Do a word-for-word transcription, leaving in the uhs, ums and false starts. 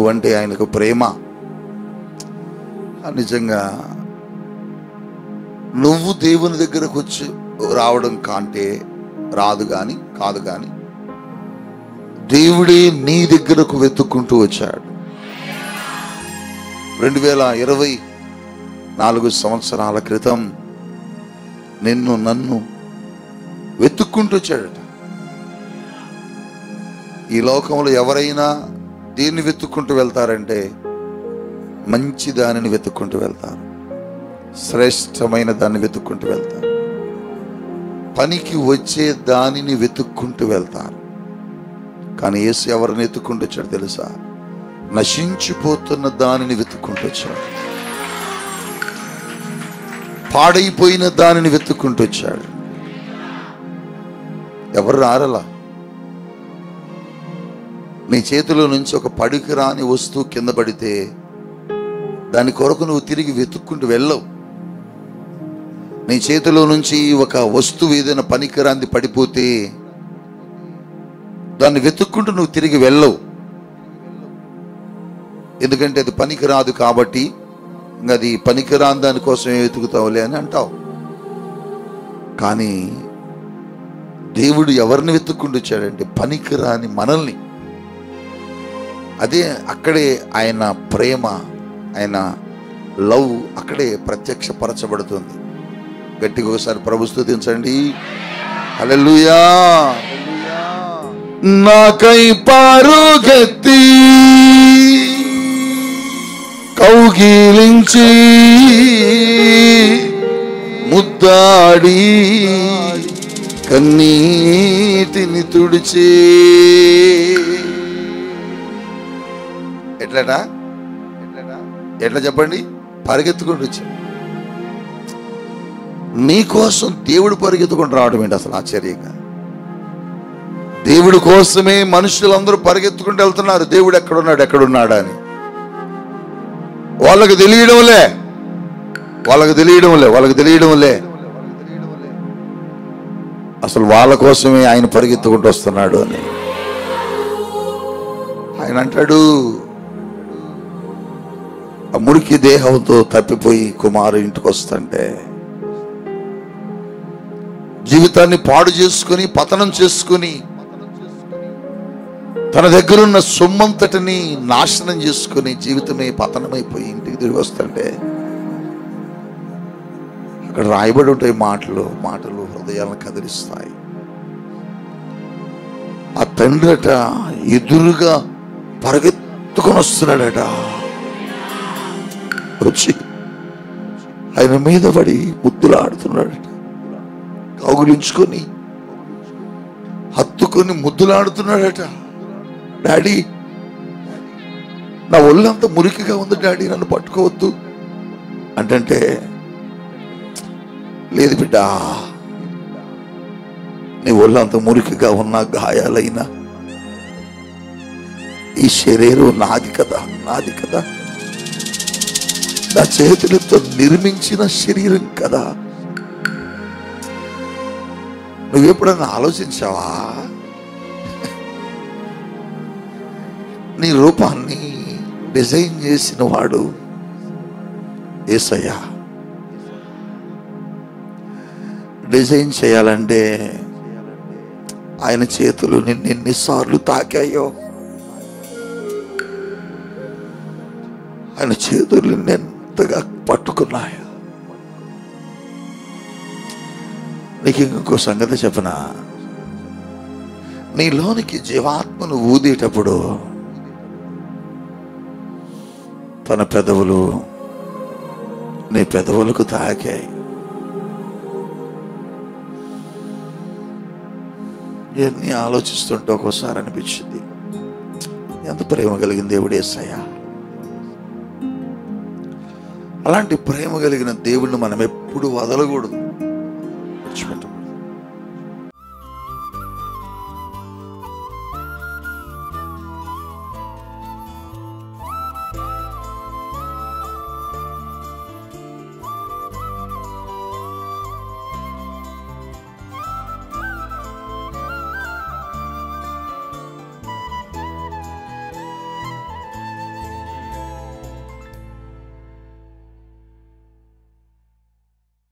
అంటే ఆయనకు ప్రేమ. నిజంగా నువ్వు దేవుని దగ్గరకు వచ్చి రావడం కంటే రాదు కానీ కాదు కానీ దేవుడే నీ దగ్గరకు వెతుక్కుంటూ వచ్చాడు. రెండు వేల ఇరవై నాలుగు సంవత్సరాల క్రితం నిన్ను నన్ను వెతుక్కుంటూ వచ్చాడట. ఈ లోకంలో ఎవరైనా దేన్ని వెతుక్కుంటూ వెళ్తారంటే మంచి దానిని వెతుక్కుంటూ వెళ్తారు, శ్రేష్టమైన దాన్ని వెతుక్కుంటూ వెళ్తారు, పనికి వచ్చే దానిని వెతుక్కుంటూ వెళ్తారు. కానీ యేసు ఎవరిని వెతుక్కుంటూ వచ్చాడు తెలుసా? నశించిపోతున్న దానిని వెతుక్కుంటూ వచ్చాడు, పాడైపోయిన దానిని వెతుక్కుంటూ వచ్చాడు. ఎవరు రారలా? నీ చేతిలో నుంచి ఒక పడికి రాని వస్తువు కింద పడితే దాని కొరకు నువ్వు తిరిగి వెతుక్కుంటూ వెళ్ళవు. నీ చేతిలో నుంచి ఒక వస్తువు ఏదైనా పనికిరాంది పడిపోతే దాన్ని వెతుక్కుంటూ నువ్వు తిరిగి వెళ్ళవు. ఎందుకంటే అది పనికిరాదు కాబట్టి ఇంకా అది పనికిరాని దానికోసం వెతుకుతావులే అని అంటావు. కానీ దేవుడు ఎవరిని వెతుక్కుంటూ వచ్చాడంటే పనికిరాని మనల్ని. అదే అక్కడే ఆయన ప్రేమ, ఆయన లవ్ అక్కడే ప్రత్యక్షపరచబడుతుంది. గట్టిగా ఒకసారి ప్రభు స్తుతించండి. హల్లెలూయా. నాకై పరుగెత్తి కౌగిలించి ముద్దాడి కన్నీటిని తుడిచే. ఎట్లటా ఎట్లా చెప్పండి? పరిగెత్తుకుంటూ వచ్చా. నీకోసం దేవుడు పరిగెత్తుకుంటూ రావడం ఏంటి అసలు ఆశ్చర్యంగా? దేవుడి కోసమే మనుషులందరూ పరిగెత్తుకుంటూ వెళ్తున్నారు. దేవుడు ఎక్కడున్నాడు ఎక్కడున్నాడా అని. వాళ్ళకు తెలియడంలే వాళ్ళకు తెలియడంలే వాళ్ళకు తెలియడంలే అసలు వాళ్ళ కోసమే ఆయన పరిగెత్తుకుంటూ వస్తున్నాడు అని. ఆయన అంటాడు, ఆ మురికి దేహంతో తప్పిపోయి కుమారు ఇంటికి వస్తుంటే, జీవితాన్ని పాడు చేసుకుని పతనం చేసుకుని తన దగ్గరున్న సొమ్మంతటిని నాశనం చేసుకుని జీవితమే పతనమైపోయి ఇంటికి తిరిగి వస్తుంటే అక్కడ రాయబడి ఉంటాయి మాటలు. మాటలు హృదయాలను కదిలిస్తాయి. ఆ తండ్రి అట ఎదురుగా పరిగెత్తుకొని వస్తున్నాడట. వచ్చి ఆయన మీద పడి ముద్దులాడుతున్నాడట. కౌగులించుకొని హత్తుకొని ముద్దులాడుతున్నాడట. డాడీ, నా ఒళ్ళంతా మురికిగా ఉంది డాడీ, నన్ను పట్టుకోవద్దు అంటే, లేదు బిడ్డా, నీ ఒళ్ళంత మురికిగా ఉన్న గాయాలైనా ఈ శరీరం నాది కదా నాది కదా నా చేతులతో నిర్మించిన శరీరం కదా. నువ్వెప్పుడన్నా ఆలోచించావా? నీ రూపాన్ని డిజైన్ చేసిన వాడు యేసయ్య. డిజైన్ చేయాలంటే ఆయన చేతులు నిన్ను ఎన్నిసార్లు తాకాయో, ఆయన చేతులు నిన్నెంతగా పట్టుకున్నాయో. నీకు ఇంకో సంగతి చెప్పనా? నీలోనికి జీవాత్మను ఊదేటప్పుడు తన పెదవులు నీ పెదవులకు తాకాయి. ఎన్ని ఆలోచిస్తుంటే ఒక్కోసారి అనిపించింది, ఎంత ప్రేమ కలిగిన దేవుడు యేసయ్య. అలాంటి ప్రేమ కలిగిన దేవుడిని మనం ఎప్పుడు వదలకూడదు, విడిచిపెట్టకూడదు.